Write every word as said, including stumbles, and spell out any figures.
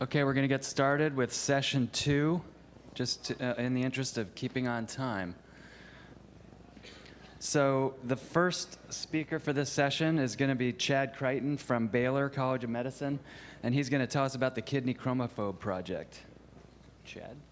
Okay, we're going to get started with session two, just to, uh, in the interest of keeping on time. So the first speaker for this session is going to be Chad Crichton from Baylor College of Medicine, and he's going to tell us about the kidney chromophobe project. Chad?